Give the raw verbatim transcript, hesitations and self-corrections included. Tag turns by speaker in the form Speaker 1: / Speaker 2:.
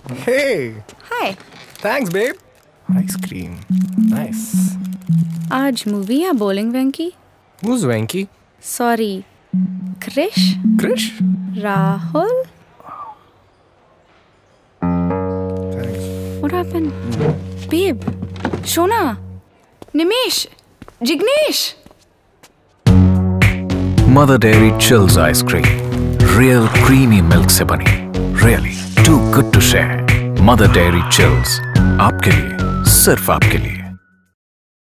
Speaker 1: Hey,
Speaker 2: hi.
Speaker 1: thanks, babe. Ice cream. Nice.
Speaker 2: आज movie या bowling Venky?
Speaker 1: Who's Venky?
Speaker 2: Sorry, Krish?
Speaker 1: Krish?
Speaker 2: Rahul?
Speaker 1: Thanks.
Speaker 2: What happened? Babe, Shona, Nimesh, Jignesh.
Speaker 3: Mother Dairy Chills ice cream. Real creamy milk से बनी. Really too good to share. Mother Dairy Chills. आपके लिए, सिर्फ आपके लिए.